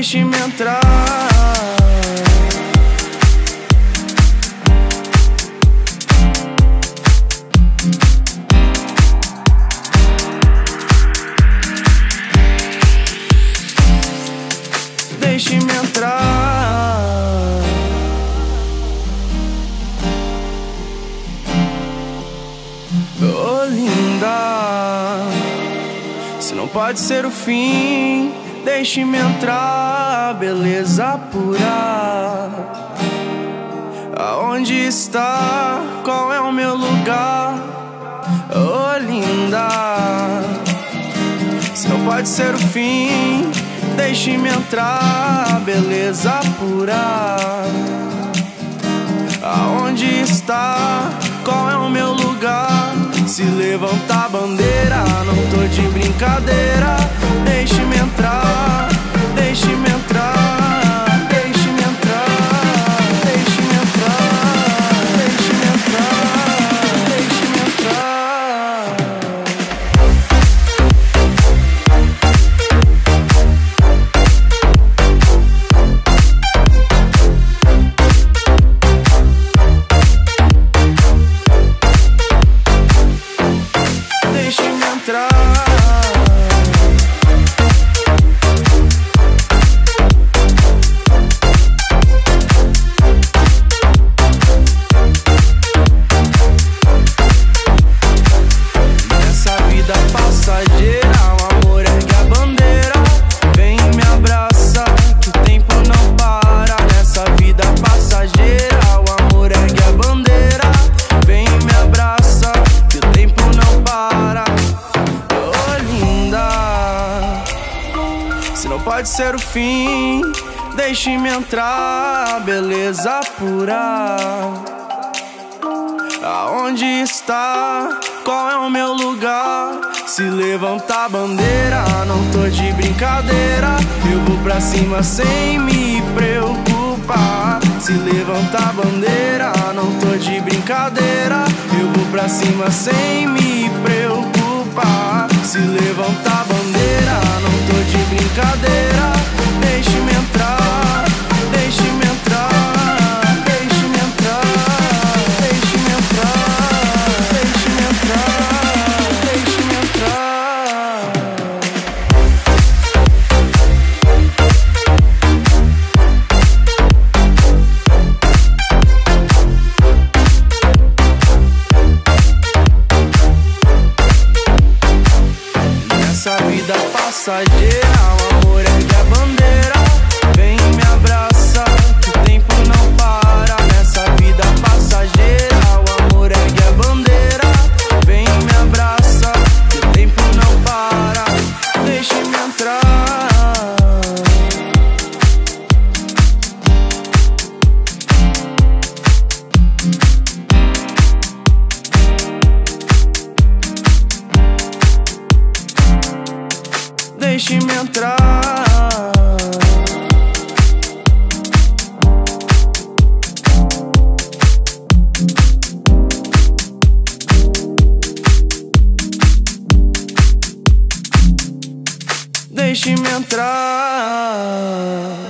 Deixe-me entrar. Deixe-me entrar. Oh, linda, se não pode ser o fim, deixe-me entrar, beleza pura. Aonde está? Qual é o meu lugar? Oh, linda, se não pode ser o fim, deixe-me entrar, beleza pura. Aonde está? Qual é o meu lugar? Se levanta a bandeira, não tô de brincadeira. Deixe-me entrar, deixe-me entrar, deixe-me entrar, deixe-me entrar, deixe-me entrar, deixe-me entrar. Deixe-me entrar. Nessa vida passageira, o amor ergue a bandeira. Vem e me abraça, que o tempo não para. Nessa vida passageira, o amor ergue a bandeira. Vem e me abraça, que o tempo não para. Oh, linda, se não pode ser o fim, deixe-me entrar, beleza pura. Aonde está? Qual é o meu lugar? Se levanta a bandeira, não tô de brincadeira. Eu vou pra cima sem me preocupar. Se levanta a bandeira, não tô de brincadeira. Eu vou pra cima sem me preocupar. Se levanta a bandeira, não tô de brincadeira. Deixe-me entrar, deixe-me entrar, deixe-me entrar, deixe-me entrar, deixe-me entrar, deixe-me entrar. Nessa vida passageira, o amor ergue a bandeira. Vem e me abraça, que o tempo não para. Nessa vida passageira, o amor ergue a bandeira. Vem e me abraça, que o tempo não para. Deixe-me entrar. Deixe-me entrar. Deixe-me entrar.